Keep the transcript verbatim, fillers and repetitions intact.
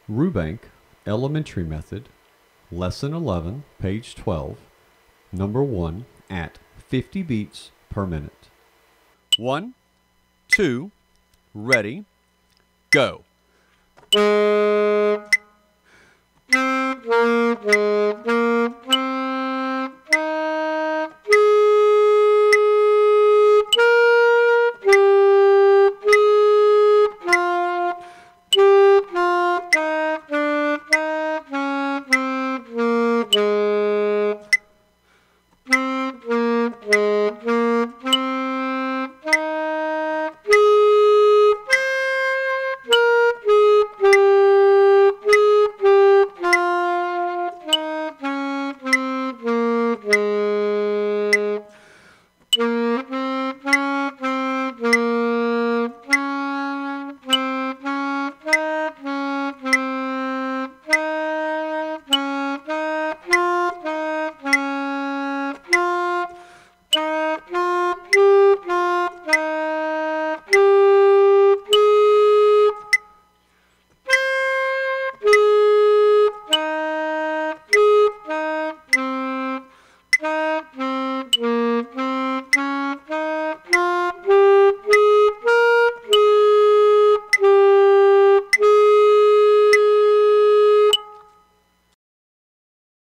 Rubank Elementary Method, Lesson eleven, page twelve, number one, at fifty beats per minute. One, two, ready, go.